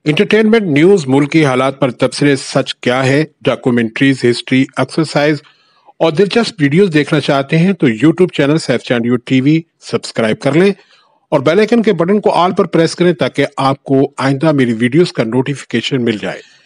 Entertainment news, मुल्क की हालात पर तबसरे, सच क्या है, डॉक्यूमेंट्रीज, हिस्ट्री, एक्सरसाइज और दिलचस्प वीडियोस देखना चाहते हैं तो YouTube channel Saif Chandio TV subscribe कर लें और बेल आइकन के बटन को ऑल पर प्रेस करें ताकि आपको आइंदा मेरी वीडियोस का नोटिफिकेशन मिल जाए।